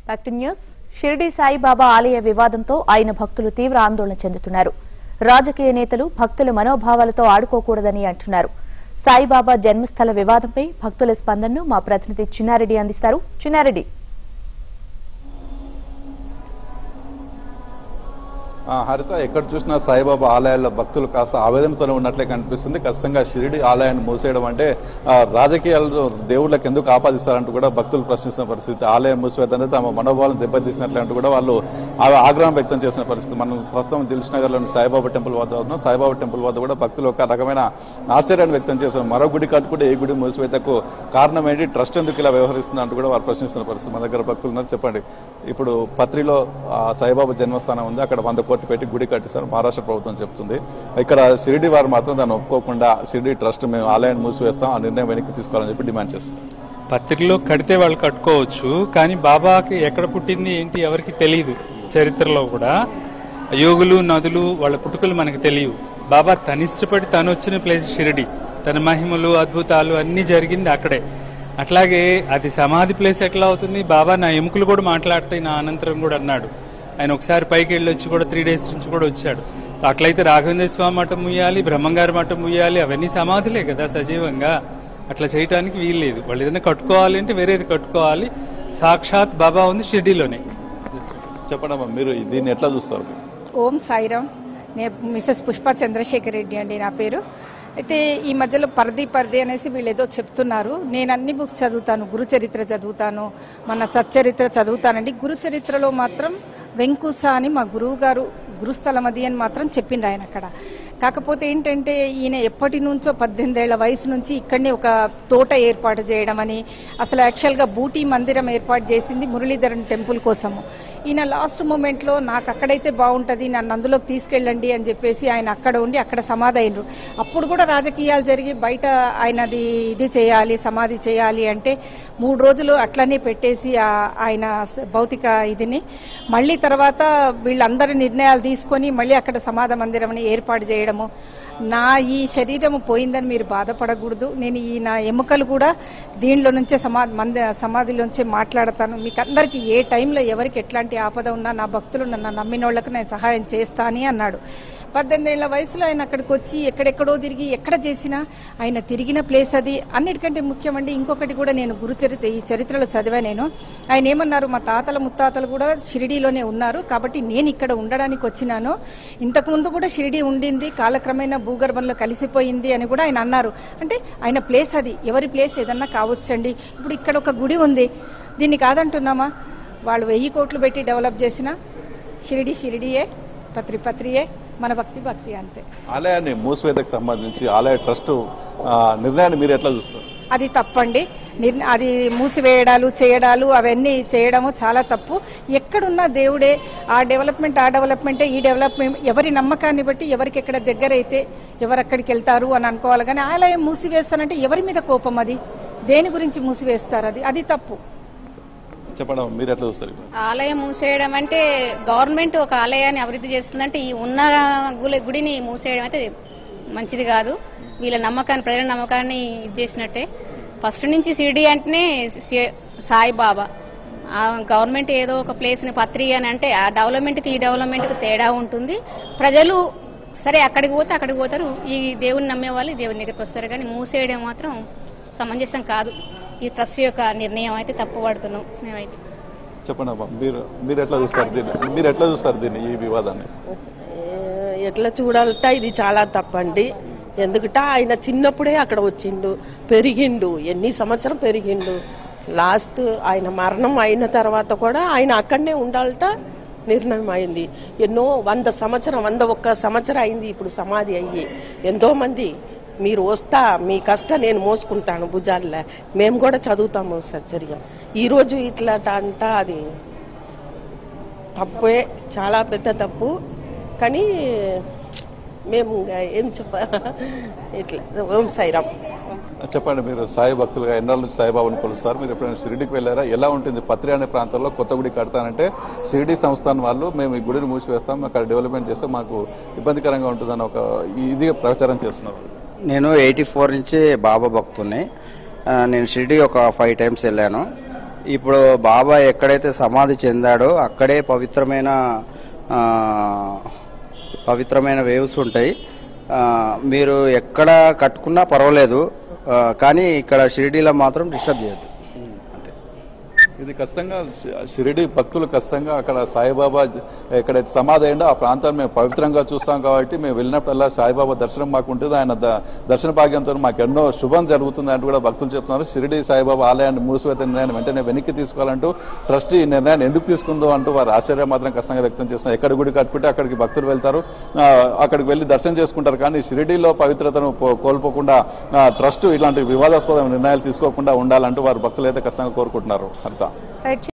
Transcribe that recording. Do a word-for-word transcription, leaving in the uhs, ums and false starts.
Back to news. Shirdi Saibaba ఆలయ వివాదంతో ఆయన భక్తులు తీవ్ర ఆందోళన చెందుతున్నారు. రాజకీయ నేతలు భక్తుల మనోభావాలతో ఆడుకోకూడదని అంటున్నారు. సాయిబాబా జన్మస్థల వివాదంపై భక్తుల స్పందనను మా ప్రతినిధి చిన్నారెడ్డి అందిస్తారు. చిన్నారెడ్డి, హరిత, ఎక్కడ చూసినా సాయిబాబా ఆలయాల్లో భక్తులు కాస్త ఆవేదనతోనే ఉన్నట్లే కనిపిస్తుంది. ఖచ్చితంగా షిరిడి ఆలయాన్ని మూసేయడం అంటే రాజకీయాలు దేవుళ్ళకి ఎందుకు ఆపాదిస్తారంటూ కూడా భక్తులు ప్రశ్నిస్తున్న పరిస్థితి. ఆలయం మూసివేతనే తమ మనోభావాలను దెబ్బతీసినట్లే అంటూ కూడా వాళ్ళు ఆగ్రహం వ్యక్తం చేసిన పరిస్థితి. మనం ప్రస్తుతం దిల్సుఖ్నగర్లోని సాయిబాబా టెంపుల్ వద్ద ఉన్నాం. సాయిబాబా టెంపుల్ వద్ద కూడా భక్తులు ఒక రకమైన ఆశ్చర్యాన్ని వ్యక్తం చేస్తున్నారు. మరో గుడి కట్టుకుంటే ఈ గుడి మూసివేతకు కారణం ఏంటి, ట్రస్ట్ ఎందుకు ఇలా వ్యవహరిస్తుంది అంటూ కూడా వారు ప్రశ్నిస్తున్న పరిస్థితి. మన దగ్గర భక్తులు ఉన్నారు. చెప్పండి, ఇప్పుడు పత్రిలో సాయిబాబా జన్మస్థానం ఉంది, అక్కడ వంద కోట్లు పెట్టి గుడి కట్టిస్తారు మహారాష్ట్ర ప్రభుత్వం చెప్తుంది. ఇక్కడ షిరిడి వారు మాత్రం దాన్ని ఒప్పుకోకుండా షిరిడి ట్రస్ట్ మేము ఆలయాన్ని మూసివేస్తాం, ఆ నిర్ణయం వెనక్కి తీసుకోవాలని చెప్పి డిమాండ్ చేస్తారు. పత్రికలో కడితే వాళ్ళు కట్టుకోవచ్చు, కానీ బాబాకి ఎక్కడ పుట్టింది ఏంటి ఎవరికి తెలియదు. చరిత్రలో కూడా యోగులు నదులు వాళ్ళ పుట్టుకలు మనకు తెలియవు. బాబా తనిష్టపడి తను వచ్చిన ప్లేస్ షిరిడి, తన మహిమలు అద్భుతాలు అన్నీ జరిగింది అక్కడే. అట్లాగే అది సమాధి ప్లేస్ ఎట్లా అవుతుంది? బాబా నా ఎముకలు కూడా మాట్లాడతాయి నా అనంతరం కూడా అన్నాడు. ఆయన ఒకసారి పైకి వెళ్ళి వచ్చి కూడా త్రీ డేస్ నుంచి కూడా వచ్చాడు. అట్లయితే రాఘవేంద్ర స్వామి మఠం ముయ్యాలి, బ్రహ్మంగారి మఠం ముయ్యాలి, అవన్నీ సమాధులే కదా సజీవంగా. అట్లా చేయడానికి వీల్లేదు. వాళ్ళు ఏదైనా కట్టుకోవాలి అంటే వేరేది కట్టుకోవాలి. సాక్షాత్ బాబా ఉంది షిరిడీలోనే. చెప్పండి, మీరు దీన్ని ఎట్లా చూస్తారు? ఓం సాయిరామ్. నేను మిసెస్ పుష్ప చంద్రశేఖర్ రెడ్డి అండి నా పేరు. అయితే ఈ మధ్యలో పర్ది పర్ది అనేసి వీళ్ళు ఏదో చెప్తున్నారు. నేను అన్ని బుక్స్ చదువుతాను, గురు చరిత్ర చదువుతాను, మన సచ్చరిత్ర చదువుతానండి. గురు చరిత్రలో మాత్రం వెంకుస అని మా గురువు గారు గురుస్థలం అది అని మాత్రం చెప్పిండు ఆయన అక్కడ. కాకపోతే ఏంటంటే ఈయన ఎప్పటి నుంచో పద్దెనిమిదేళ్ల వయసు నుంచి ఇక్కడనే ఒక తోట ఏర్పాటు చేయడం అని, అసలు యాక్చువల్గా బూటీ మందిరం ఏర్పాటు చేసింది మురళీధరన్ టెంపుల్ కోసము. ఈయన లాస్ట్ మూమెంట్లో నాకు అక్కడైతే బాగుంటుంది, నన్ను అందులోకి తీసుకెళ్ళండి అని చెప్పేసి ఆయన అక్కడ ఉండి అక్కడ సమాధి అయినరు. అప్పుడు కూడా రాజకీయాలు జరిగి బయట ఆయనది ఇది చేయాలి, సమాధి చేయాలి అంటే మూడు రోజులు అట్లనే పెట్టేసి ఆయన భౌతిక ఇదిని మళ్ళీ తర్వాత వీళ్ళందరి నిర్ణయాలు తీసుకొని మళ్ళీ అక్కడ సమాధి మందిరం ఏర్పాటు చేయడము. నా ఈ శరీరము పోయిందని మీరు బాధపడకూడదు, నేను ఈ నా ఎముకలు కూడా దీనిలో నుంచే సమాధి మంది సమాధిలోంచే మాట్లాడతాను. మీకు అందరికీ ఏ టైంలో ఎవరికి ఎట్లాంటి ఆపద ఉన్నా నా భక్తులు నన్ను నమ్మిన వాళ్ళకి నేను సహాయం చేస్తానని అన్నాడు. పద్దెనిమిదేళ్ల వయసులో ఆయన అక్కడికి వచ్చి ఎక్కడెక్కడో తిరిగి ఎక్కడ చేసినా ఆయన తిరిగిన ప్లేస్ అది. అన్నిటికంటే ముఖ్యమండి ఇంకొకటి కూడా నేను గురు చరిత్ర ఈ చరిత్రలో చదివా నేను. ఆయన ఏమన్నారు, మా తాతల ముత్తాతలు కూడా షిరిడీలోనే ఉన్నారు కాబట్టి నేను ఇక్కడ ఉండడానికి వచ్చినాను. ఇంతకుముందు కూడా షిరిడీ ఉండింది, కాలక్రమేణా భూగర్భంలో కలిసిపోయింది అని కూడా ఆయన అన్నారు. అంటే ఆయన ప్లేస్ అది, ఎవరి ప్లేస్ ఏదన్నా కావచ్చండి. ఇప్పుడు ఇక్కడ ఒక గుడి ఉంది, దీన్ని కాదంటున్నామా? వాళ్ళు వెయ్యి కోట్లు పెట్టి డెవలప్ చేసిన షిరిడి షిరిడియే, పత్రి పత్రియే, మన భక్తి భక్తి అంతే. ఆలయాన్ని మూసివేతకు సంబంధించి ఆలయ ట్రస్ట్ నిర్ణయాన్ని మీరు ఎట్లా చూస్తారు? అది తప్పండి. అది మూసివేయడాలు చేయడాలు అవన్నీ చేయడము చాలా తప్పు. ఎక్కడున్నా దేవుడే, ఆ డెవలప్మెంట్ ఆ డెవలప్మెంటే, ఈ డెవలప్మెంట్ ఎవరి నమ్మకాన్ని బట్టి ఎవరికి ఎక్కడ దగ్గర అయితే ఎవరక్కడికి వెళ్తారు అని అనుకోవాలి. కానీ ఆలయం మూసివేస్తానంటే ఎవరి మీద కోపం? అది దేని గురించి మూసివేస్తారు? అది అది తప్పు. చెప్పండి, మీరు ఎట్లా చూస్తారు? ఆలయం మూసేయడం అంటే గవర్నమెంట్ ఒక ఆలయాన్ని అభివృద్ధి చేస్తుందంటే ఈ ఉన్న గుడిని మూసేయడం అయితే మంచిది కాదు. వీళ్ళ నమ్మకాన్ని, ప్రజల నమ్మకాన్ని ఇది చేసినట్టే. ఫస్ట్ నుంచి షిరిడి అంటేనే సాయిబాబా. గవర్నమెంట్ ఏదో ఒక ప్లేస్ని పత్రి అని అంటే ఆ డెవలప్మెంట్కి ఈ డెవలప్మెంట్కి తేడా ఉంటుంది. ప్రజలు సరే అక్కడికి పోతే అక్కడికి పోతారు, ఈ దేవుని నమ్మే వాళ్ళు దేవుని దగ్గరికి వస్తారు. కానీ మూసేయడం మాత్రం సమంజసం కాదు. ఈ ట్రస్ట్ యొక్క నిర్ణయం అయితే తప్పు పడుతున్నాం మేమైతే. చెప్పండి అమ్మా, మీరు మీరు ఎట్లా చూస్తారు దీన్ని? మీరు ఎట్లా చూస్తారు దీన్ని, ఈ వివాదాన్ని? ఎట్లా చూడాలట, ఇది చాలా తప్పండి. ఎందుకంటే ఆయన చిన్నప్పుడే అక్కడ వచ్చిండు, పెరిగిండు, ఎన్ని సంవత్సరం పెరిగిండు. లాస్ట్ ఆయన మరణం అయిన తర్వాత కూడా ఆయన అక్కడనే ఉండాలట నిర్ణయం అయింది. ఎన్నో వంద సంవత్సరం వంద ఒక్క సంవత్సరం అయింది ఇప్పుడు సమాధి అయ్యి. ఎంతో మంది మీరు వస్తా, మీ కష్టం నేను మోసుకుంటాను భుజాల్లో, మేము కూడా చదువుతాము సచ్చర్యం. ఈరోజు ఇట్లా అంట అది తప్పే, చాలా పెద్ద తప్పు. కానీ మేము ఏం చెప్ప ఇట్లా. ఓం సాయిరామ్. చెప్పండి, మీరు సాయి భక్తులుగా ఎన్నాళ్ళ నుంచి సాయిబాబాను కొలుస్తారు, మీరు ఎప్పుడైనా షిరిడికి వెళ్ళారా? ఎలా ఉంటుంది? పత్రి అనే ప్రాంతంలో కొత్త గుడి కడతానంటే షిరిడి సంస్థానం వాళ్ళు మేము ఈ గుడిని మూసివేస్తాం, అక్కడ డెవలప్మెంట్ చేస్తే మాకు ఇబ్బందికరంగా ఉంటుందని ఒక ఇది ప్రచారం చేస్తున్నారు. నేను ఎయిటీ ఫోర్ నుంచి బాబా భక్తుని. నేను షిరిడి ఒక ఫైవ్ టైమ్స్ వెళ్ళాను. ఇప్పుడు బాబా ఎక్కడైతే సమాధి చెందాడో అక్కడే పవిత్రమైన పవిత్రమైన వేవ్స్ ఉంటాయి. మీరు ఎక్కడ కట్టుకున్నా పర్వాలేదు, కానీ ఇక్కడ షిరిడీలో మాత్రం డిస్టర్బ్ చేయొద్దు. ఇది ఖచ్చితంగా షిరిడి భక్తులు ఖచ్చితంగా అక్కడ సాయిబాబా ఎక్కడైతే సమాధి అయిందో ఆ ప్రాంతాన్ని మేము పవిత్రంగా చూస్తాం కాబట్టి మేము వెళ్ళినప్పుడల్లా సాయిబాబా దర్శనం మాకు ఉంటుంది. ఆయన దర్శన భాగ్యంతో మాకు ఎన్నో శుభం జరుగుతుంది అంటూ కూడా భక్తులు చెప్తున్నారు. షిరిడి సాయిబాబా ఆలయాన్ని మూసివేత నిర్ణయాన్ని వెంటనే వెనక్కి తీసుకోవాలంటూ ట్రస్టీ ఈ నిర్ణయాన్ని ఎందుకు తీసుకుందో అంటూ వారు ఆశ్చర్యం మాత్రం ఖచ్చితంగా వ్యక్తం చేస్తున్నారు. ఎక్కడ గుడి కట్టుకుంటే అక్కడికి భక్తులు వెళ్తారు, అక్కడికి వెళ్ళి దర్శనం చేసుకుంటారు. కానీ షిరిడీలో పవిత్రతను కోల్పోకుండా ట్రస్ట్ ఇలాంటి వివాదాస్పద నిర్ణయాలు తీసుకోకుండా ఉండాలంటూ వారు భక్తులు అయితే ఖచ్చితంగా కోరుకుంటున్నారు. హరిత.